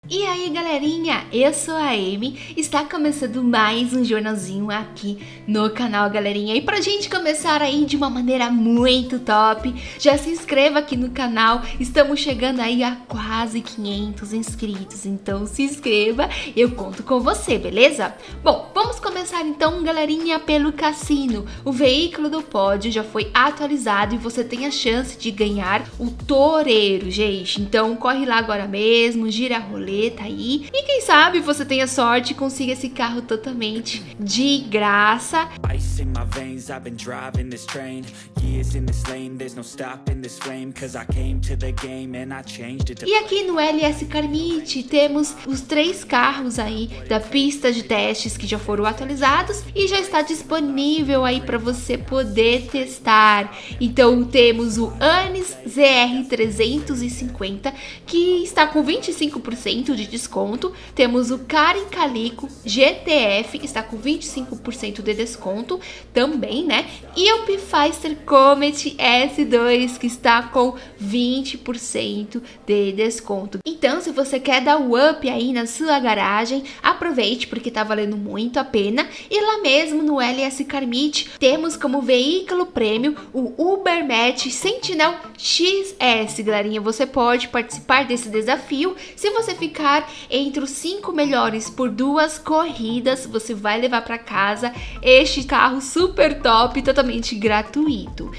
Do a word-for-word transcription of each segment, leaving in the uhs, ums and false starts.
E aí galerinha, eu sou a Amy, está começando mais um jornalzinho aqui no canal galerinha. E pra gente começar aí de uma maneira muito top, já se inscreva aqui no canal, estamos chegando aí a quase quinhentos inscritos, então se inscreva, eu conto com você, beleza? Bom, vamos começar então galerinha pelo cassino. O veículo do pódio já foi atualizado e você tem a chance de ganhar o toureiro, gente, então corre lá agora mesmo, gira a roleta aí e quem sabe você tenha sorte e consiga esse carro totalmente de graça. E aqui no L S Carmite temos os três carros aí da pista de testes que já foram atualizados e já está disponível aí para você poder testar. Então temos o Anis Z R trezentos e cinquenta que está com vinte e cinco por cento de desconto. Temos o Karin Calico G T F, está com vinte e cinco por cento de desconto também, né? E o Pfister Comet S dois, que está com vinte por cento de desconto. Então, se você quer dar o up aí na sua garagem, aproveite porque tá valendo muito a pena. E lá mesmo no L S Carmite, temos como veículo prêmio o Ubermatch Sentinel X S, galerinha. Você pode participar desse desafio. Se você ficar entre os cinco melhores por duas corridas, você vai levar para casa este carro super top, totalmente gratuito.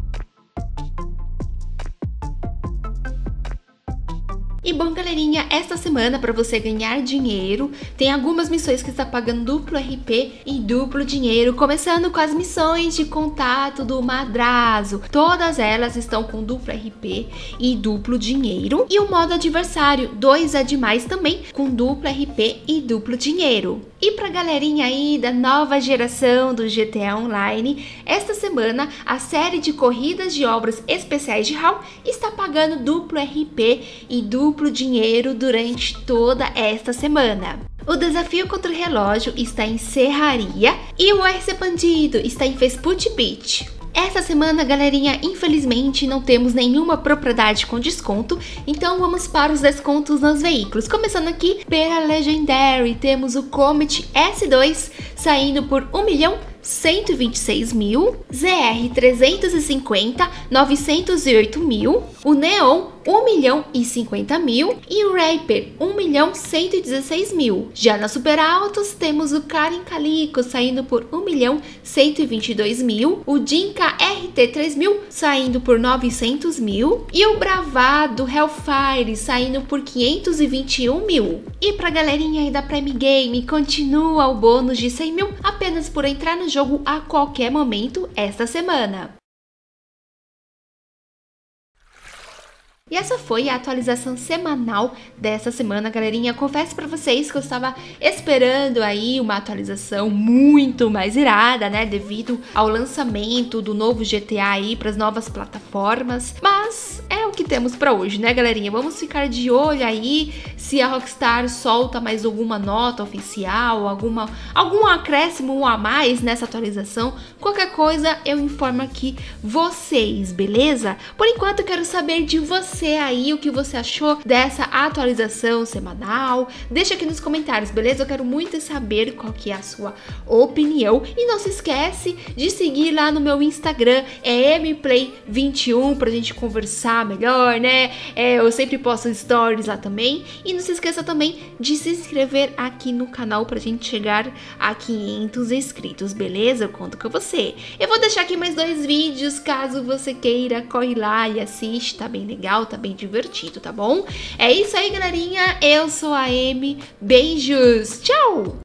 E bom galerinha, esta semana para você ganhar dinheiro, tem algumas missões que está pagando duplo R P e duplo dinheiro, começando com as missões de contato do Madrazo. Todas elas estão com duplo R P e duplo dinheiro. E o modo adversário, dois é demais também, com duplo R P e duplo dinheiro. E pra galerinha aí da nova geração do G T A Online, esta semana a série de corridas de obras especiais de Hall está pagando duplo R P e duplo duplo dinheiro durante toda esta semana. O desafio contra o relógio está em Serraria e o R C Bandido está em Vespucci Beach. Essa semana, galerinha, infelizmente não temos nenhuma propriedade com desconto, então vamos para os descontos nos veículos. Começando aqui pela Legendary, temos o Comet S dois saindo por um milhão cento e vinte e seis mil, Z R trezentos e cinquenta, novecentos e oito mil, o Neon um milhão e cinquenta mil e o Rapper um milhão cento e dezesseis mil. Já na Super Autos temos o Karin Calico saindo por um milhão cento e vinte e dois mil, o Dinka R T três mil saindo por novecentos mil e o Bravado Hellfire saindo por quinhentos e vinte e um mil. E pra galerinha aí da Prime Game, continua o bônus de cem mil apenas por entrar no jogo a qualquer momento esta semana. E essa foi a atualização semanal dessa semana, galerinha. Confesso pra vocês que eu estava esperando aí uma atualização muito mais irada, né? Devido ao lançamento do novo G T A aí para as novas plataformas. Mas é o que temos pra hoje, né, galerinha? Vamos ficar de olho aí se a Rockstar solta mais alguma nota oficial, alguma, algum acréscimo a mais nessa atualização. Qualquer coisa eu informo aqui vocês, beleza? Por enquanto eu quero saber de vocês aí o que você achou dessa atualização semanal. Deixa aqui nos comentários, beleza? Eu quero muito saber qual que é a sua opinião. E não se esquece de seguir lá no meu Instagram, é M Play vinte e um, pra gente conversar melhor, né? É, eu sempre posto stories lá também. E não se esqueça também de se inscrever aqui no canal pra gente chegar a quinhentos inscritos, beleza? Eu conto com você. Eu vou deixar aqui mais dois vídeos, caso você queira, corre lá e assiste, tá bem legal, tá bem divertido, tá bom? É isso aí, galerinha. Eu sou a Amy. Beijos. Tchau!